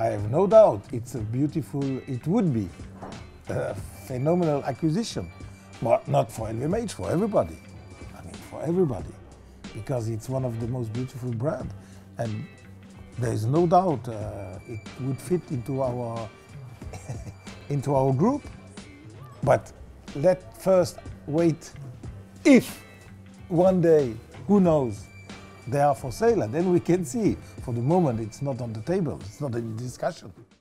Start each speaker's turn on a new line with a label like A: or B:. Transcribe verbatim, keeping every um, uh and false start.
A: I have no doubt it's a beautiful, it would be a phenomenal acquisition. But not for L V M H, for everybody. I mean, for everybody. Because it's one of the most beautiful brands. And there's no doubt uh, it would fit into our, into our group. But let's first wait if one day, who knows, they are for sale, and then we can see. For the moment, it's not on the table, it's not in discussion.